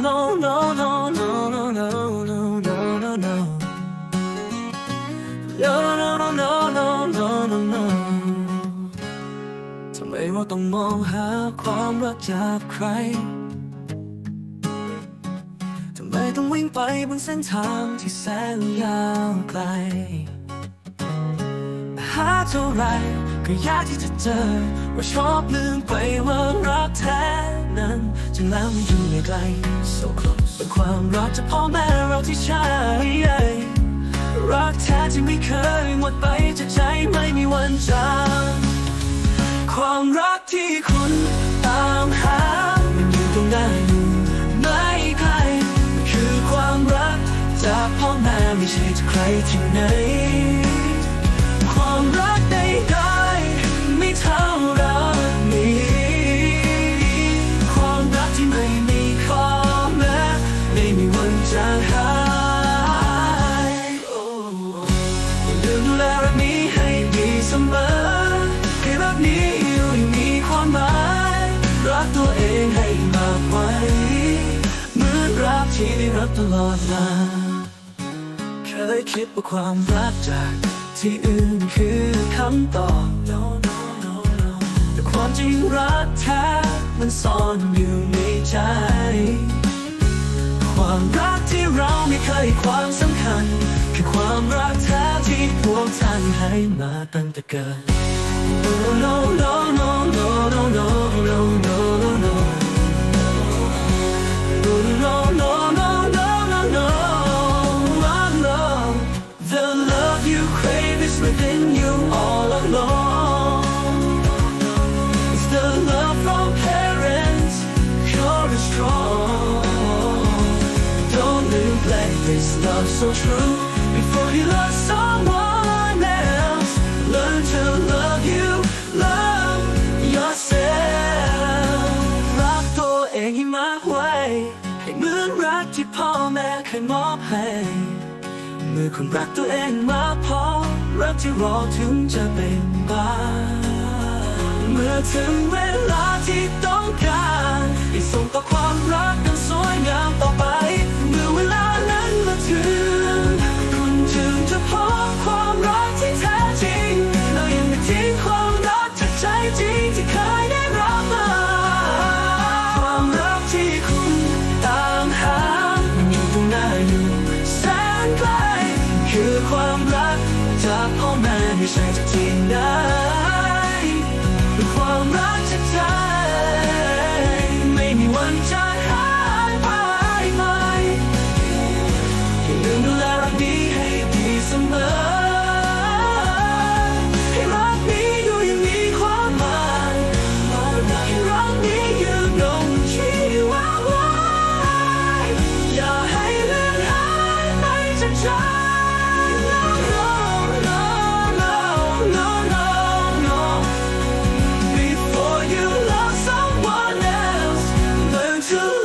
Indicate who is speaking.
Speaker 1: no no no no no no no no no no no no no no no ทำไมเราต้องมองหาความรักจากใครทำไมต้องวิ่งไปบนเส้นทางที่แสนยาวไกลหาเท่าไรก็ยากที่จะเจอว่าชอบลืมไปว่ารักแท้นั้นจึงแล้วมันอยู่ไกล so close เป็นความรักจากพ่อแม่เราที่ใช่รักแท้ที่ไม่เคยหมดไปจากใจไม่มีวันจางความรักที่คุณตามหามันอยู่ตรงหน้าอยู่ไม่ไกลมันคือความรักจากพ่อแม่ไม่ใช่จากใครที่ไหนความรักใดๆไม่เท่ารักนี้ความรักที่ไม่มีข้อแม้ไม่มีวันจางหายอย่าลืมดูแลรักนี้ให้ดีเสมอให้รักนี้อยู่ยังมีความหมายรักตัวเองให้มากไว้เหมือนรักที่ได้รับตลอดมาเคยคิดว่าความรักจากที่อื่นคือคำตอบ no no no no แต่ความจริงรักแท้มันซ่อนอยู่ในใจความรักที่เราไม่เคยความสำคัญคือความรักแท้ที่พวกท่านให้มาตั้งแต่เกิด no no no no no no no no no no no no no no the love you crave is within you all along it's the love from parents pure and strong don't neglect this love so true before you love someone else learn to love you love yourself รักตัวเองให้มากไว้ให้เหมือนรักที่พ่อแม่เคยมอบให้เมื่อคุณรักตัวเองมากพอรักที่รอถึงจะเป็นบ้านเมื่อถึงเวลาที่ต้องการให้ส่งต่อความรักนั้นสวยงามต่อไปเมื่อเวลานั้นมาถึงคุณจึงจะพบความรักที่แท้จริงเรายังไม่ทิ้งความรักจากใจจริงที่เคยได้รับมาความรักที่คุณตามหามันอยู่ตรงหน้าอยู่แสนไกลคือความรักจากพ่อแม่ไม่ใช่จากที่ไหนเป็นความรักจากใจไม่มีวันจะหายไปไหมอย่าลืมดูแลรักนี้ให้ดีเสมอให้รักนี้อยู่ยังมีความหมายให้รักนี้ยืนยงชีวาไว้อย่าให้เลือนหายไปจากใจBefore you love someone else, learn to